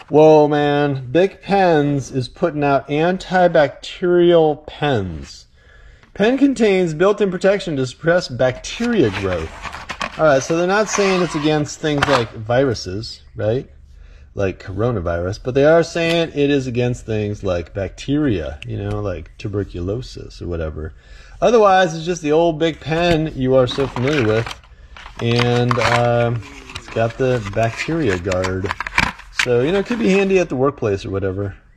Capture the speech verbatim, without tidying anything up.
Whoa, man. B I C Pens is putting out antibacterial pens. Pen contains built-in protection to suppress bacteria growth. Alright, so they're not saying it's against things like viruses, right? Like coronavirus, but they are saying it is against things like bacteria, you know, like tuberculosis or whatever. Otherwise, it's just the old B I C pen you are so familiar with, and um, it's got the bacteria guard. So, you know, it could be handy at the workplace or whatever.